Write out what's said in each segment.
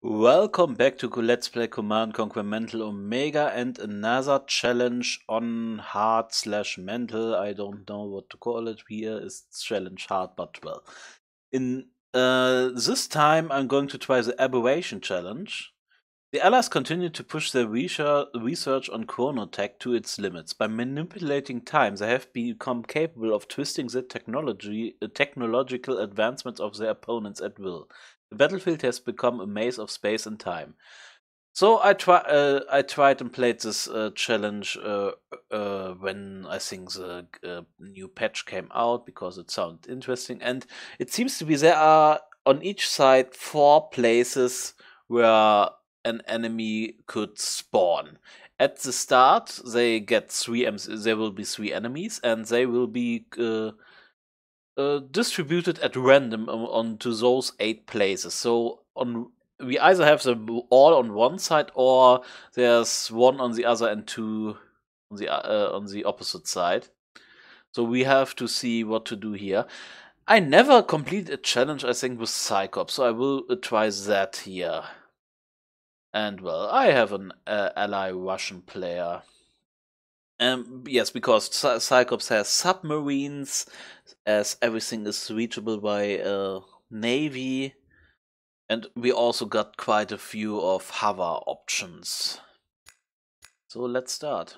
Welcome back to Let's Play Command Conquer Mental Omega and another challenge on hard/mental. I don't know what to call it here. It's challenge hard, but well. In this time I'm going to try the aberration challenge. The Allies continue to push their research on chronotech to its limits. By manipulating time, they have become capable of twisting the technological advancements of their opponents at will. The battlefield has become a maze of space and time. So I tried and played this challenge when I think the new patch came out because it sounded interesting, and it seems to be there are on each side 4 places where an enemy could spawn. At the start, they get there will be 3 enemies, and they will be distributed at random onto those 8 places. So we either have them all on one side, or there's one on the other and 2 on the opposite side. So we have to see what to do here. I never complete a challenge, I think, with Cyclops, so I will try that here. And well, I have an ally Russian player. Yes, because Cyclops has submarines, as everything is reachable by Navy. And we also got quite a few of hover options. So let's start.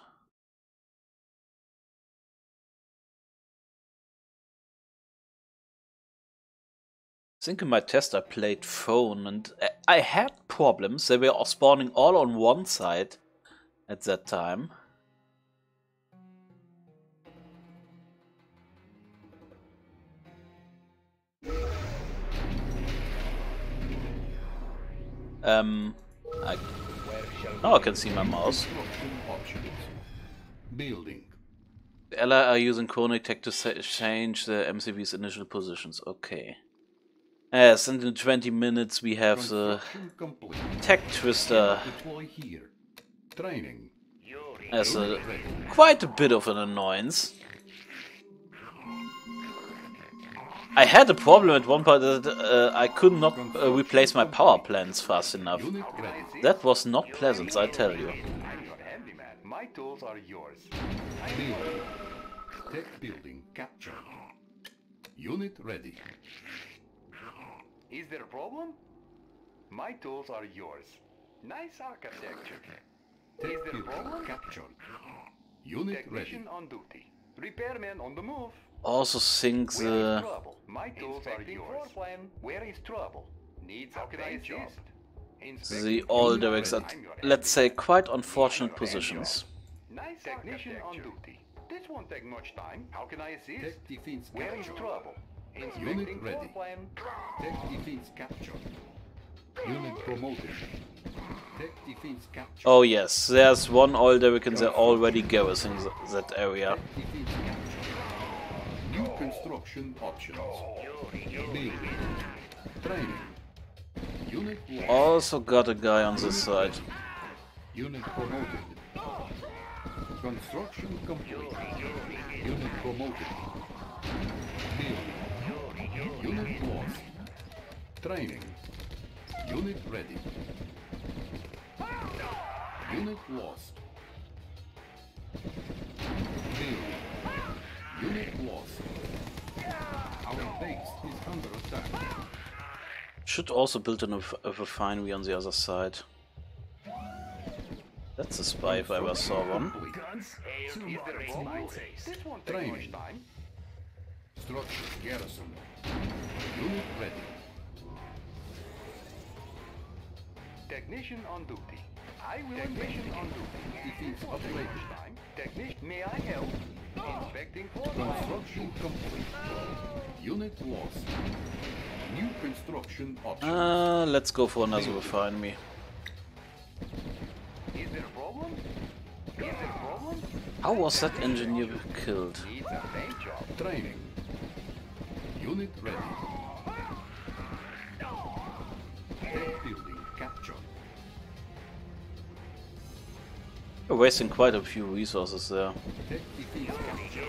I think in my test I played phone and I had problems. They were spawning all on one side at that time. Now I can see my mouse. Building. The Ally are using chronotech to change the MCV's initial positions. Okay. Yes, and in 20 minutes we have the tech twister Training. as quite a bit of an annoyance. I had a problem at one point that I could not replace my power plants fast enough. That was not pleasant, I tell you. My tools are yours. Building. Tech building captured. Unit ready. Is there a problem? My tools are yours. Nice architecture. Tech Is there a building problem? captured. Unit ready. Technician on duty. Repairman on the move. Also think Where the is trouble? My tools are yours. Plan. Where is trouble? Needs the Inspecting all floor directs plan. at, I'm your let's say, handyman. quite unfortunate positions. Nice technician on duty. This won't take much time. How can I assist? Tech defense Where is captured. trouble? Unit Inspecting floor ready. plan. Tech defense captured. Unit promoted. Tech defense captured. Oh yes, there's one oil derrick and they're already garrisoning that area. Tech defense captured. New construction options. Building. Training. Unit lost. Also got a guy on this side. Unit promoted. Construction complete. Unit promoted. Building. Unit lost. Training. Unit ready. Unit lost. Building. Unit lost. Our base is under attack. Should also build a refinery on the other side. That's a spy if I ever saw one. Is there a problem? This won't take much Training. time. Structure garrison. Unit ready. Technician on duty. I will technician on duty. Defense This won't take operated. much time. Technician, may I help? Inspecting floor plan. Construction complete. Unit lost. New construction options. Let's go for another refinery. Is there a problem? Is there a problem? How was that engineer killed? Needs a paint job. Training. Unit ready. Tech building captured. We're wasting quite a few resources there. Tech defense captured.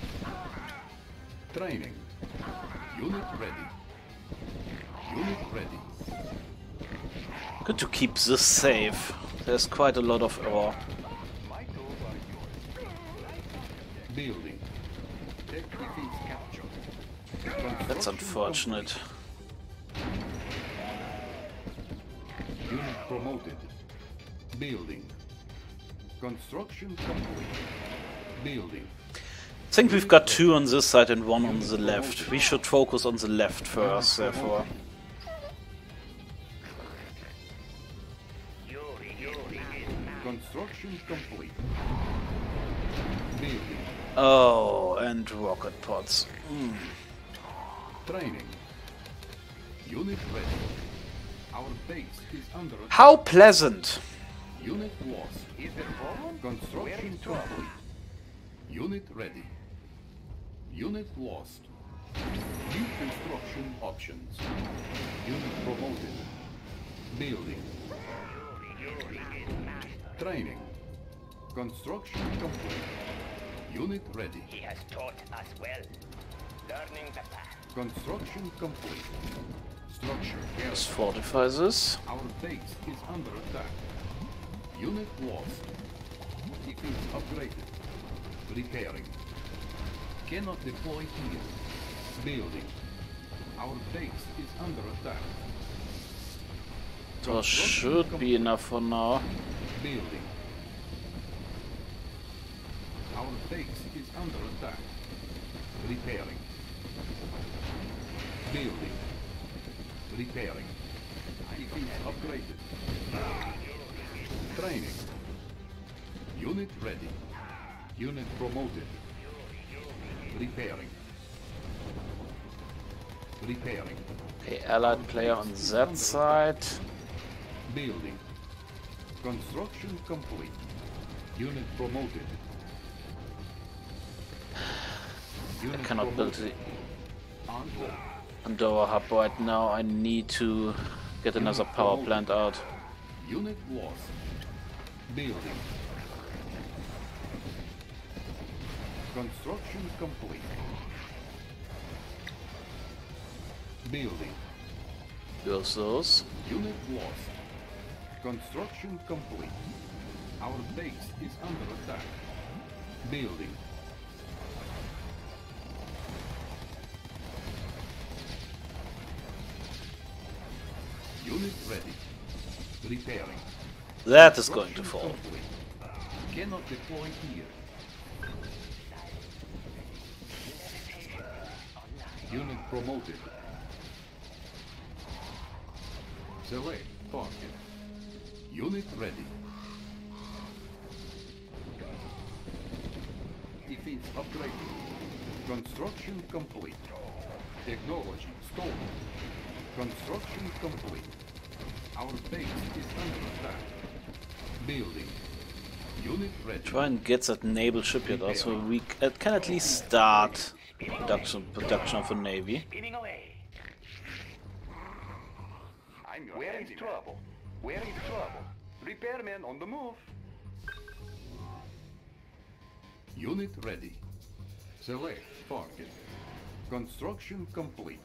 Training. Unit ready. Unit ready. Good to keep this safe. There's quite a lot of ore. My tools are yours. Building. Tech defeats capture. That's unfortunate. Unit promoted. Building. Construction complete. Building. I think we've got 2 on this side and 1 on the left. We should focus on the left first, therefore. Construction complete. Building. Oh, and rocket pods. Training. Unit ready. Our base is under attack. How pleasant! Unit lost. Is there a problem? Construction complete. Unit ready. Unit lost. New construction options. Unit promoted. Building. Training. Construction complete. Unit ready. He has taught us well. Learning the path. Construction complete. Structure Let's garrison. fortify this. Our base is under attack. Unit lost. Defense upgraded. Repairing. Cannot deploy here. Building. Our base is under attack. There should be enough for now. Building. Our base is under attack. Repairing. Building. Repairing. Defense upgraded. Training. Unit ready. Unit promoted. Repairing. Repairing. Okay, allied player on that side. Building. Construction complete. Unit promoted. I cannot build the On board. Andorra hub right now. I need to get another power plant out. Unit lost. Building. Construction complete. Building. Build those. Unit lost. Construction complete. Our base is under attack. Building. Unit ready. Repairing. That is going to fall. Complete. Cannot deploy here. Unit promoted. Select target. Unit ready. Defense upgraded. Construction complete. Technology stolen. Construction complete. Our base is under attack. Building. Unit ready. Try and get that naval shipyard out so we can at least start production of a navy. Spinning away. Where is trouble? Where is trouble? Repairmen on the move. Unit ready. Select target. Construction complete.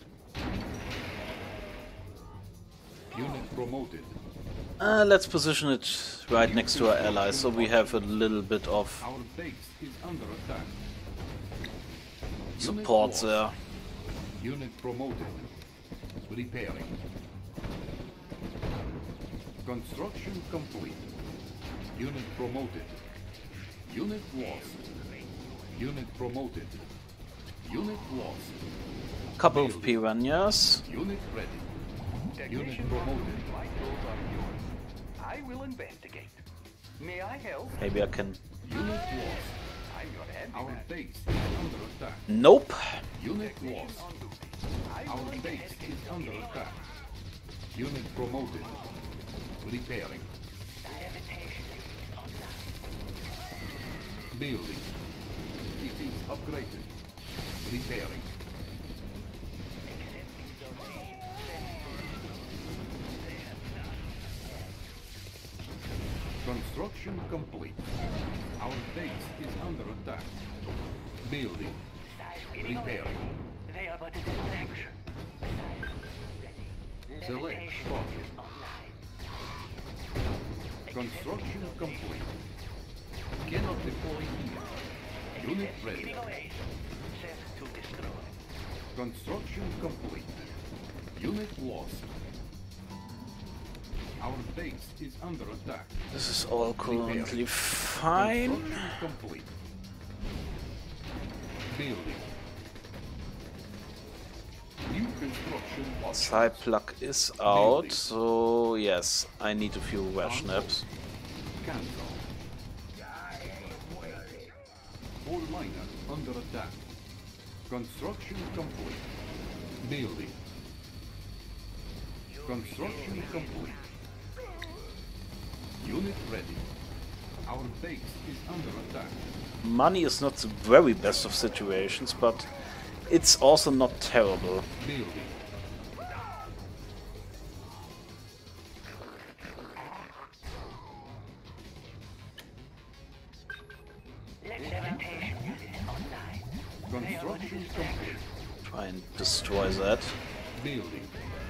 Unit promoted. Let's position it right next to our allies so we have a little bit of Our base is under attack. support Unit there. lost. Unit promoted. Repairing. Construction complete. Unit promoted. Unit lost. Unit promoted. Unit lost. Couple of piranhas. Unit ready. Unit Technician, promoted. my tools are yours. I will investigate. May I help? Maybe I can. Unit lost. I'm your Our handyman. base is under attack. Nope. Unit lost. On duty. I Our will base is under attack. Unit promoted. Repairing. Building. Defense upgraded. Repairing. Construction complete. Our base is under attack. Building. Repairing. They are but a distraction. Select target. Construction complete. Cannot deploy here. Unit ready. Construction complete. Unit lost. Our base is under attack. This is all currently fine. Construction complete. Building. New construction options. Cyplug is out, so yes, I need a few Washnaps. Cancel. All miners under attack. Construction complete. Building. Construction complete. Unit ready. Our base is under attack. Money is not the very best of situations, but it's also not terrible. Building. Construction complete. Try and destroy that. Building.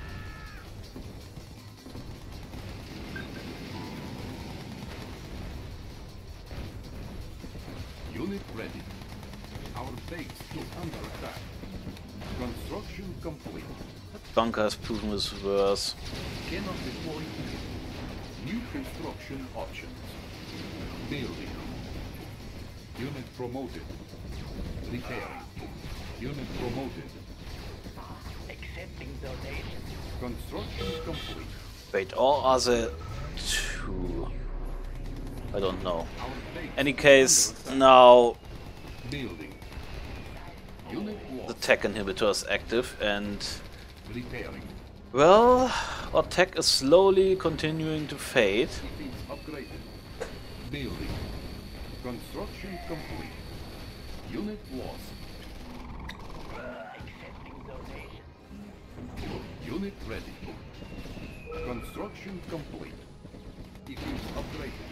Unit ready. Our base is under attack. Construction complete. Bunker has proven his worth. Cannot deploy here. New construction options. Building. Unit promoted. Repairing. Unit promoted. Accepting donation. Construction complete. Wait, or are there two? I don't know. Our base Any is case, under attack. now Building. Unit the lost. tech inhibitor is active and, Repairing. well, our tech is slowly continuing to fade. Defense upgraded. Building. Construction complete. Unit lost. Accepting donation. Unit ready. Construction complete. Defense upgraded.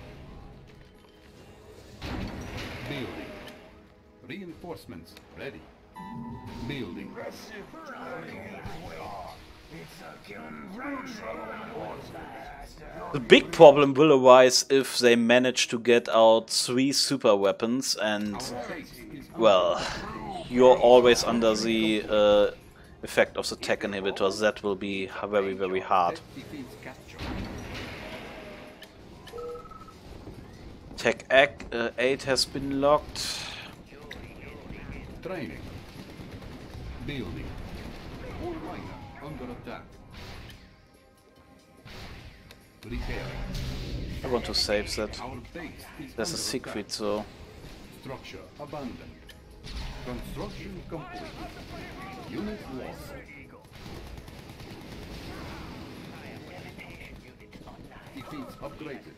Building. Reinforcements ready. Building. The big problem will arise if they manage to get out 3 super weapons and, Our base is under well, you're always under the effect of the tech inhibitors. That will be very, very hard. defense capture. Tech 8 has been locked. Training. Building. All miner under attack. Repairing. I want to save that. Our base is There's a under secret, attack. so Structure abandoned. Construction complete. Unit lost. Defense upgraded.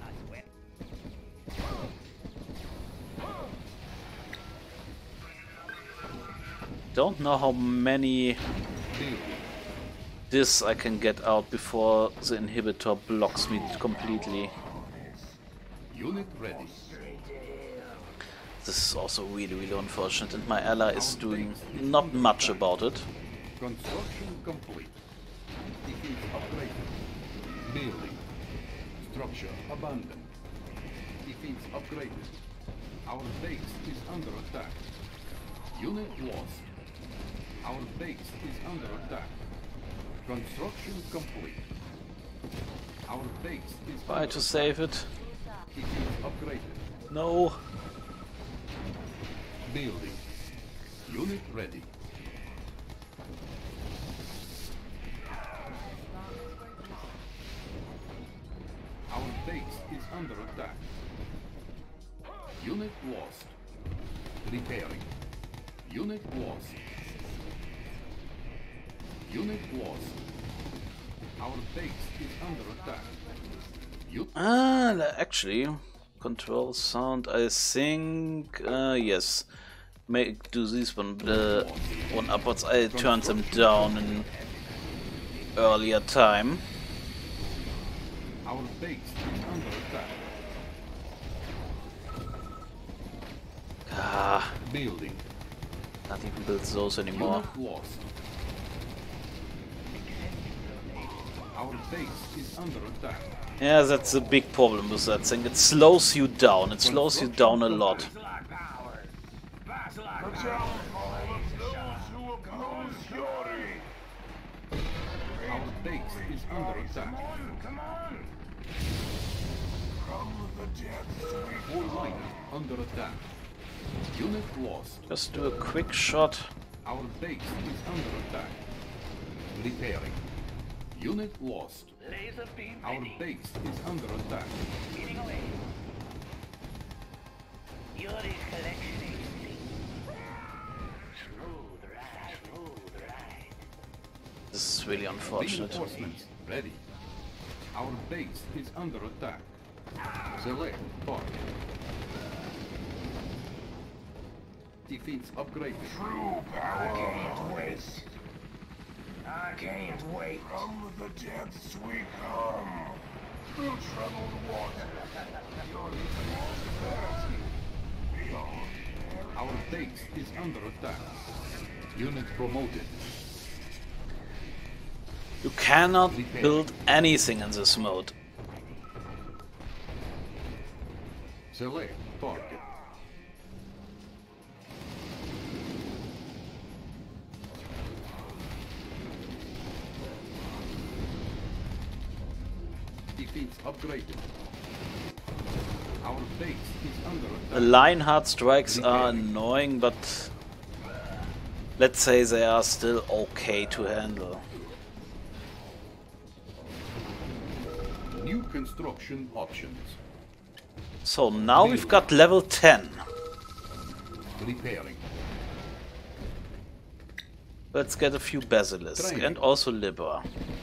don't know how many Building. this I can get out before the inhibitor blocks me completely. Unit ready. This is also really, really unfortunate, and my ally is doing not much about it. Construction complete. Defense upgraded. Building. Structure abandoned. Defense upgraded. Our base is under attack. Unit lost. Our base is under attack. Construction complete. Our base is Try under to attack. save it. Defense upgraded. No. Building. Unit ready. Our base is under attack. Unit lost. Repairing. Unit lost. Unit lost. Our base is under attack. Actually, control sound, I think, yes. Make do this one, the one upwards. I turned them down in earlier time. Our base is under attack. Ah, Building. not even build those anymore. Unit lost. Our base is under attack. Yeah, that's the big problem with that thing. It slows you down. It slows you down a lot. Our base is under attack. All miners under attack. Unit lost. Just do a quick shot. Our base is under attack. Repairing. Unit lost. Laser beam Our ready. base is under attack. Speeding away. Yuri collection agency. Smooth ride, smooth ride. This is really unfortunate. Reinforcements ready. Our base is under attack. Select target. Defense upgraded. True power. I can't wait. I can't wait. From the depths we come. Through troubled water. Your capacity. Beyond. Our base is under attack. Unit promoted. You cannot build anything in this mode. Select target. Defense upgraded. Our base is under The attack. Lionheart strikes are annoying, but let's say they are still okay to handle. New construction options. So now we've got level 10. Repairing. Let's get a few Basilisk and also Libra.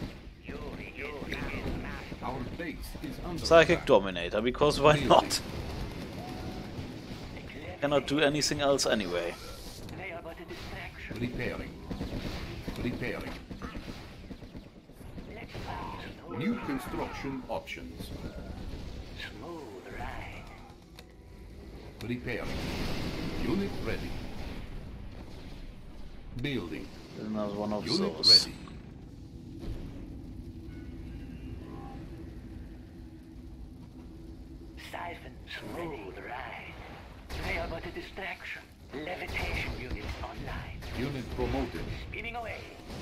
Our base is under Psychic attack. Dominator, because why not? Cannot do anything else anyway. They are but a distraction. Repairing. Repairing. Let's focus. New construction options. Smooth ride. Repairing. Unit ready. Building. Another one of Unit those. ready. Siphon. Smooth ride. They are but a distraction. Levitation units online. Unit promoted. Speeding away.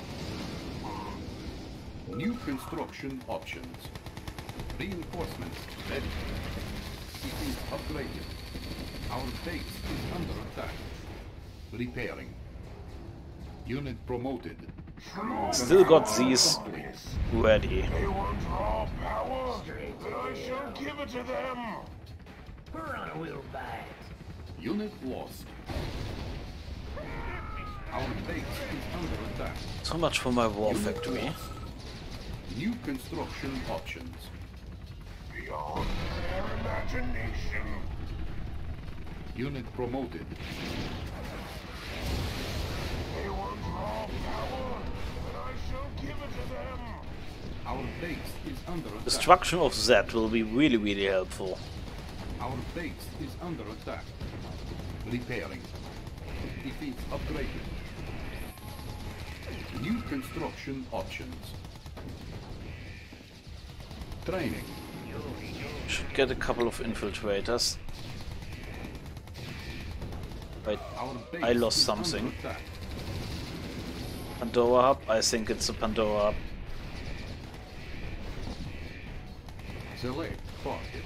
New construction options. Reinforcements ready. Defense upgraded. Our base is under attack. Repairing. Unit promoted. Still got these ready. They want raw power, but I shall give it to them. Run will bite. Unit lost. Our base is under attack. So much for my war Unit factory. lost. New construction options. Beyond their imagination. Unit promoted. They want raw power, but I shall give it to them. Our base is under attack. Destruction of that will be really helpful. Our base is under attack. Repairing. Defense upgraded. New construction options. Training. Should get a couple of infiltrators. Wait, Our base I lost is something. under attack. Pandora Hub? I think it's a Pandora Hub. Select target.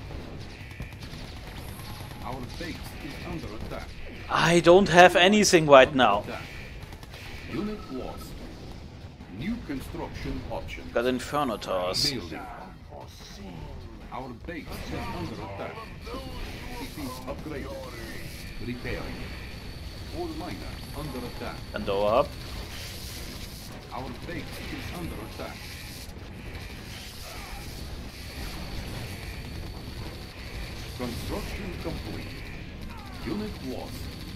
Our base is under attack. I don't have anything right now. Attack. Unit lost. New construction options. Got Inferno Towers. Building. Our base is under attack. Defense upgraded. Repairing. All miners under attack. Pandora Hub. Our base is under attack. Construction complete. Unit lost.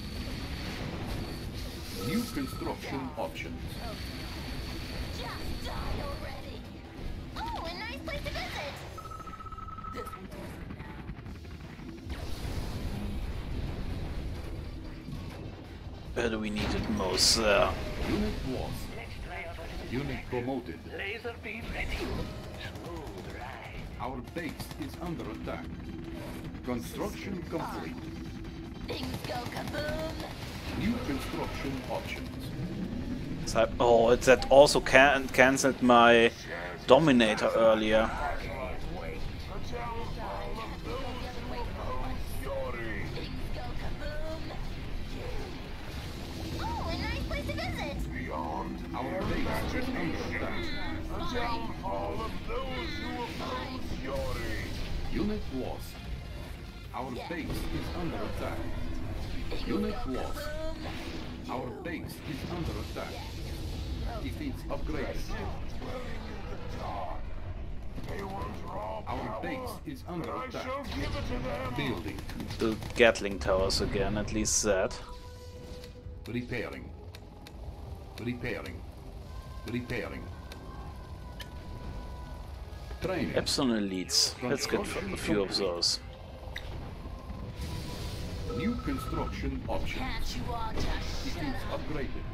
New construction options. Just die already! Oh, a nice place to visit! This will do for now. Where do we need it most? There. Unit lost. Let's try out a Unit promoted. laser beam ready. ride. Our base is under attack. Construction complete. Things go kaboom. New construction options. Oh, that also cancelled my Dominator earlier. Things go kaboom. Oh, a nice place to visit. Beyond Our base is under attack. the downfall of those who oppose Yori. Unit lost. Our base is under attack. Unit lost. Our base is under attack. Defense upgraded. They want raw Our power, base is under and I attack. shall give it to them. Building. The Gatling towers again, at least that. Repairing. Repairing. Repairing. Training. Epsilon elites. Let's get a few of those. New construction options. Can't you all just shut Defense up? upgraded.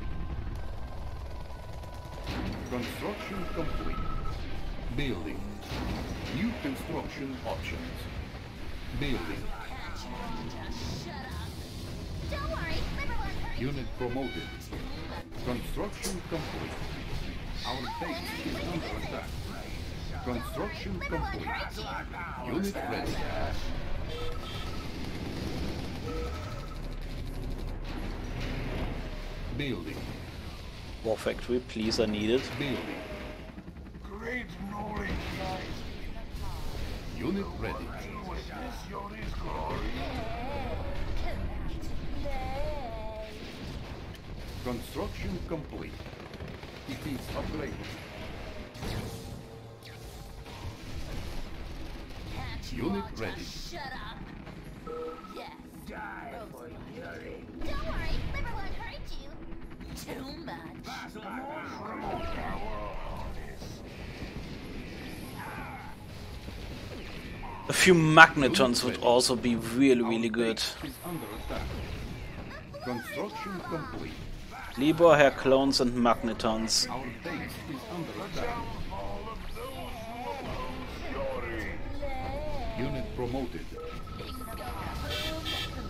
Construction complete. Building. New construction options. Building. Can't you all just shut up? Don't worry, Liver won't hurt you. Unit promoted. Construction complete. Our base is under attack. Construction Liver won't complete. hurt you. Unit ready. Building. War factory, please, I need it. Building. Great knowledge lies Unit ready. to witness Yori's glory. Construction complete. Defense upgraded. Can't you Unit all just ready. shut up? Yes. Die for Yuri. Don't worry, Liver won't hurt you. Too much. A few magnetons would also be really good. Is under attack. Construction complete. Lieber Herr Clones and Magnetons. Our base is under attack. All of those who oppose Yori. Unit promoted. Things go kaboom.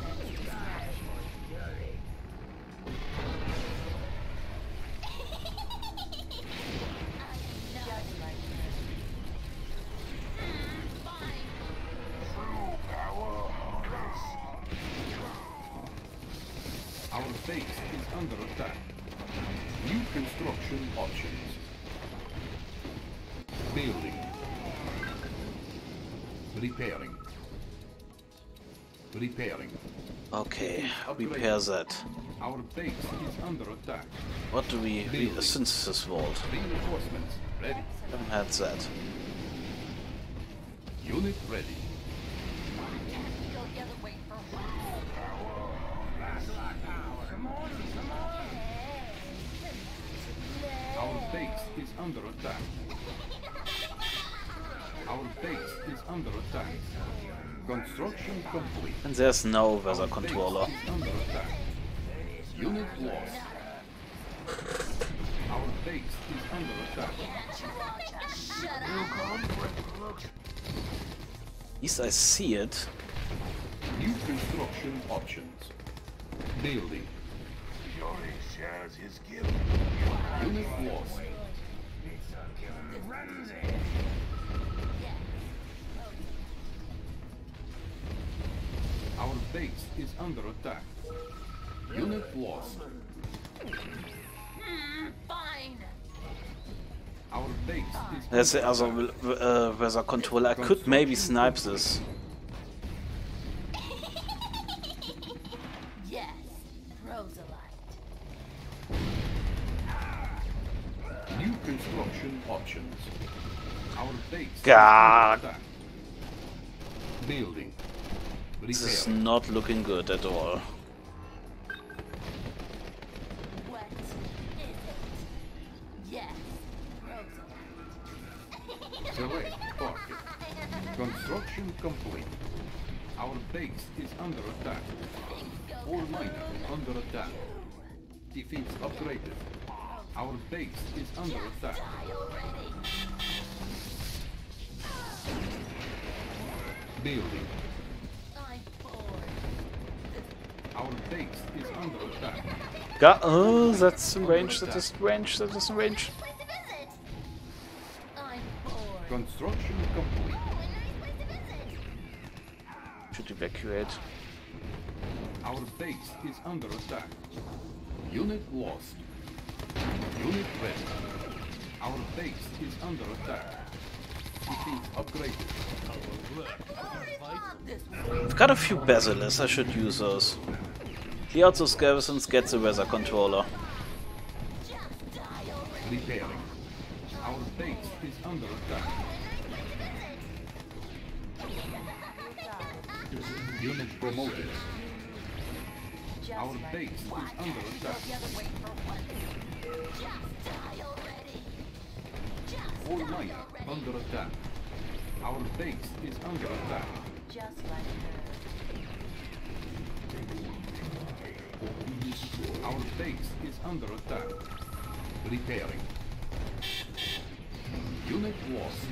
True power harness. Our base is under attack. New construction options. Building. Repairing. Repairing. Okay, repair that. Our base is under attack. What do we... A synthesis vault. Reinforcements ready. Haven't had that. Unit ready. Go the other way for a while. Our base is under attack. Our base is under attack. Construction complete. And there's no weather controller. Base is under attack. Unit lost. Our base is under attack. Can't you all just shut up? Conflict looks At least I see it. New construction options. Building. Yori shares his gift. Unit lost. Our base is under attack. Unit lost. Fine. Our base is There's the other weather controller. I could maybe snipe this. Yes. Rosalite. new construction options. Our base is God. under attack. Building. This is Repair. not looking good at all. What is it? Yes. Rosalite. Select target. Construction complete. Our base is under attack. All miners under attack. Defense upgraded. Our base is under attack. Building. I'm bored. Our base is under attack. Oh, that's in range, that is in range, that is in range. Place to visit. I'm bored. Construction complete. Oh, a nice place to visit. Should evacuate. Our base is under attack. Unit lost. Unit ready. Our base is under attack. Defense upgraded. I've got a few basilisks, I should use those. Clear out those garrisons, get the weather controller. Just die already. Repairing. Our base is under attack. Unit promoted. Our base is under attack. Just die already. Just All die miner already. under attack. Our base is under attack. Just like her. Our base is under attack. Repairing. Unit lost.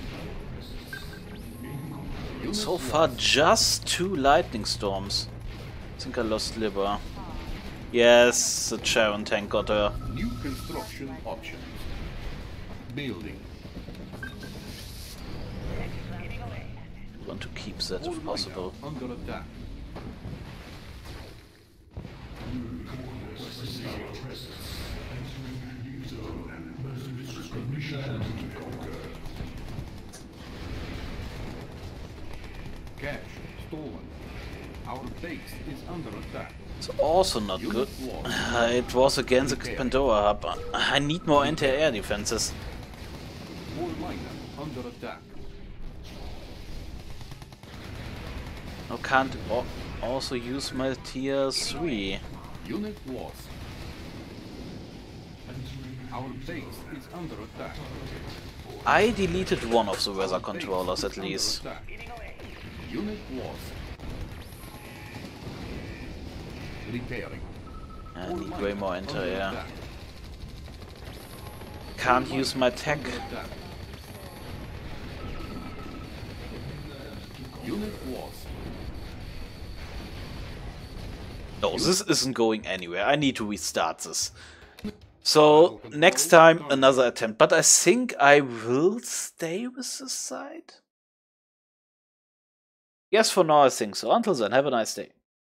Unit So far, lost. just 2 lightning storms. I think I lost liver. Yes, the Charon tank got her. New construction options. Building. I want to keep that All if possible. miner under attack. Cash stolen. Our base is under attack. It's also not good. Unit lost. It was against the Pandora hub. I need more anti-air defenses. All miner under attack. I can't also use my tier 3. Unit lost. Our base is under attack. I deleted one of the weather controllers at Under least. attack. Unit lost. Repairing. I All need miner way more under anti-air. attack. Can't All use miner my tech. under attack. Unit lost. No, this isn't going anywhere. I need to restart this. So, next time, another attempt. But I think I will stay with this side. Yes, for now I think so. Until then, have a nice day.